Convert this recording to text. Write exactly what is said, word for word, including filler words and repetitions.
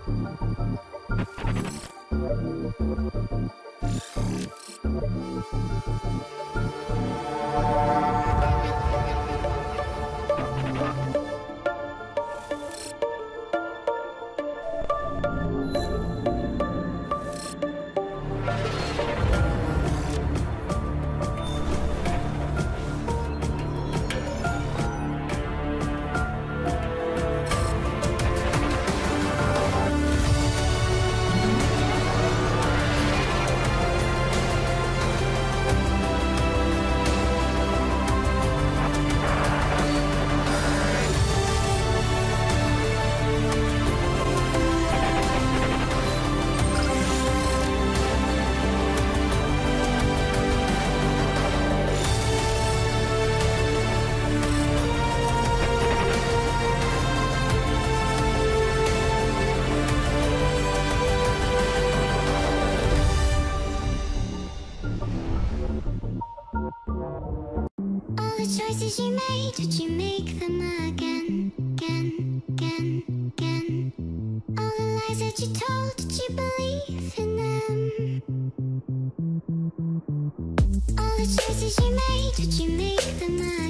Choices you made, did you make them again, again, again, again? All the lies that you told, did you believe in them? All the choices you made, did you make them again?